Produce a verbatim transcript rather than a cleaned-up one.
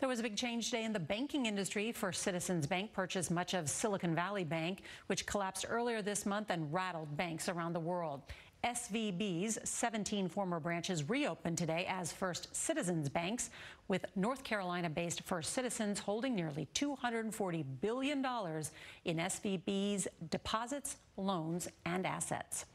There was a big change today in the banking industry. First Citizens Bank purchased much of Silicon Valley Bank, which collapsed earlier this month and rattled banks around the world. S V B's seventeen former branches reopened today as First Citizens Banks, with North Carolina-based First Citizens holding nearly two hundred forty billion dollars in S V B's deposits, loans, and assets.